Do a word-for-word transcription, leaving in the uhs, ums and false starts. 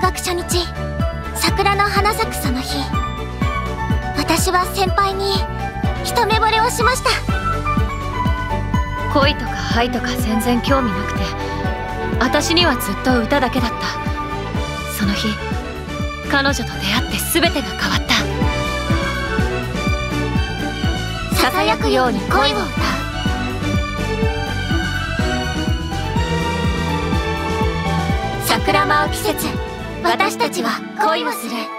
学初日、桜の花咲くその日、私は先輩に一目惚れをしました。 恋とか愛とか全然興味なくて、私にはずっと歌だけだった。その日彼女と出会って全てが変わった。 ささやくように恋を歌う。桜舞う季節、私たちは恋をする。